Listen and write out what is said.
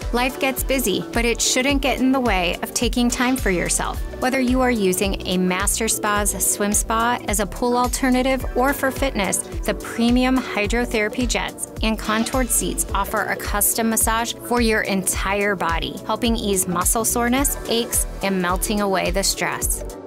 Life gets busy, but it shouldn't get in the way of taking time for yourself. Whether you are using a Master Spa's swim spa as a pool alternative or for fitness, the premium Hydrotherapy jets and contoured seats offer a custom massage for your entire body, helping ease muscle soreness, aches, and melting away the stress.